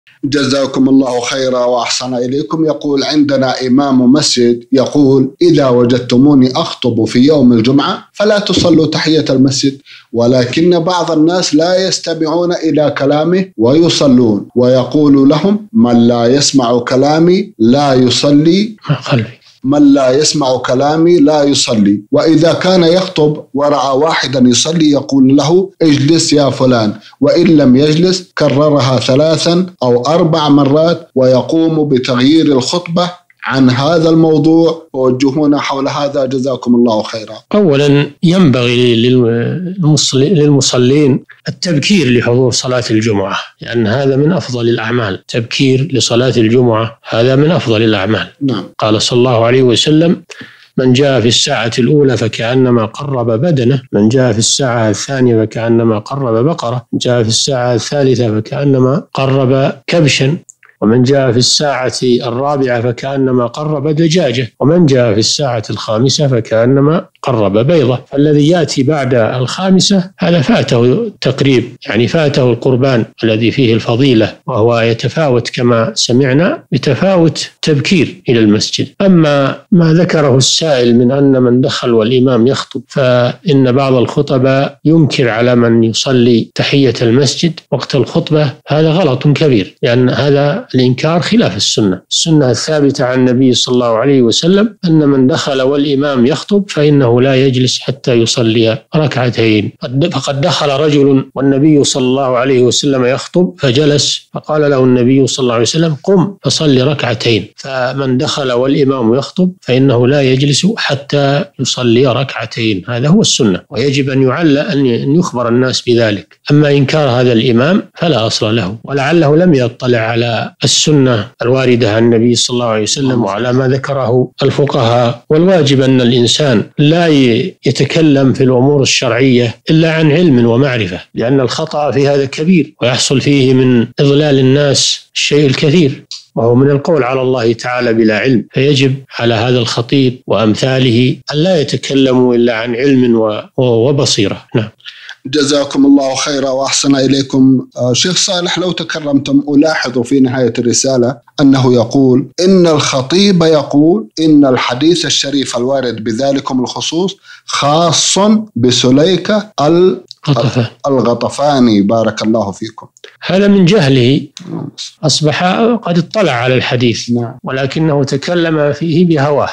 جزاكم الله خيرا وأحسن إليكم. يقول: عندنا إمام مسجد يقول: إذا وجدتموني أخطب في يوم الجمعة فلا تصلوا تحية المسجد، ولكن بعض الناس لا يستمعون إلى كلامه ويصلون، ويقول لهم: من لا يسمع كلامي لا يصلي، من لا يسمع كلامي لا يصلي. وإذا كان يخطب ورأى واحدا يصلي يقول له: اجلس يا فلان، وإن لم يجلس كررها 3 أو 4 مرات، ويقوم بتغيير الخطبة عن هذا الموضوع. ووجهونا حول هذا جزاكم الله خيرا. أولا ينبغي للمصلين التبكير لحضور صلاة الجمعة، لأن هذا من أفضل الأعمال. تبكير لصلاة الجمعة هذا من أفضل الأعمال. نعم. قال صلى الله عليه وسلم: من جاء في الساعة الأولى فكأنما قرب بدنه، من جاء في الساعة الثانية فكأنما قرب بقرة، من جاء في الساعة الثالثة فكأنما قرب كبشا، ومن جاء في الساعة الرابعة فكأنما قرب دجاجة، ومن جاء في الساعة الخامسة فكأنما قرب بيضة. فالذي يأتي بعد الخامسة هذا فاته التقريب، يعني فاته القربان الذي فيه الفضيلة، وهو يتفاوت كما سمعنا بتفاوت تبكير إلى المسجد. أما ما ذكره السائل من أن من دخل والإمام يخطب، فإن بعض الخطباء ينكر على من يصلي تحية المسجد وقت الخطبة، هذا غلط كبير، لأن هذا الإنكار خلاف السنة. السنة الثابتة عن النبي صلى الله عليه وسلم أن من دخل والإمام يخطب فإنه لا يجلس حتى يصلي ركعتين. فقد دخل رجل والنبي صلى الله عليه وسلم يخطب فجلس، فقال له النبي صلى الله عليه وسلم: قم فصلي ركعتين. فمن دخل والإمام يخطب فإنه لا يجلس حتى يصلي ركعتين، هذا هو السنة، ويجب أن يخبر الناس بذلك. أما إنكار هذا الإمام فلا أصل له، ولعله لم يطلع على السنة الواردة عن النبي صلى الله عليه وسلم وعلى ما ذكره الفقهاء. والواجب أن الإنسان لا يتكلم في الأمور الشرعية إلا عن علم ومعرفة، لأن الخطأ في هذا كبير، ويحصل فيه من إضلال الناس الشيء الكثير، وهو من القول على الله تعالى بلا علم. فيجب على هذا الخطيب وأمثاله أن لا يتكلموا إلا عن علم وبصيرة. نعم. جزاكم الله خيرا وأحسن إليكم. شيخ صالح، لو تكرمتم، ألاحظ في نهاية الرسالة أنه يقول إن الخطيب يقول إن الحديث الشريف الوارد بذلكم الخصوص خاص بسليكة الغطفاني. بارك الله فيكم. هذا من جهله، أصبح قد اطلع على الحديث، ولكنه تكلم فيه بهواه،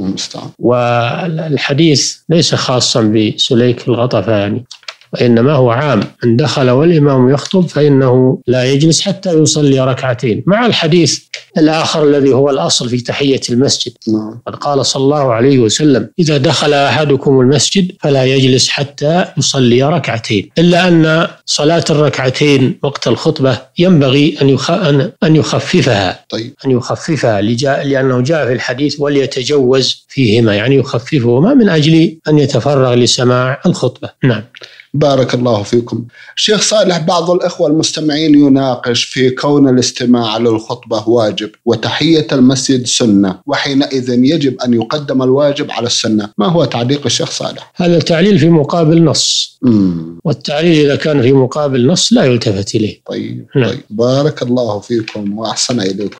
والحديث ليس خاصا بسليك الغطفاني، وإنما هو عام. من دخل والإمام يخطب فإنه لا يجلس حتى يصلي ركعتين، مع الحديث الآخر الذي هو الأصل في تحية المسجد. قد قال صلى الله عليه وسلم: إذا دخل أحدكم المسجد فلا يجلس حتى يصلي ركعتين. إلا أن صلاة الركعتين وقت الخطبة ينبغي أن يخففها، أن يخففها لأنه جاء في الحديث: وليتجوز فيهما، يعني يخففهما من أجل أن يتفرغ لسماع الخطبة. نعم. بارك الله فيكم. شيخ صالح، بعض الإخوة المستمعين يناقش في كون الاستماع للخطبة واجب وتحية المسجد سنة، وحينئذ يجب أن يقدم الواجب على السنة. ما هو تعليق الشيخ صالح؟ هذا تعليل في مقابل نص، والتعليل إذا كان في مقابل نص لا يلتفت إليه. طيب. بارك الله فيكم وأحسن إليكم.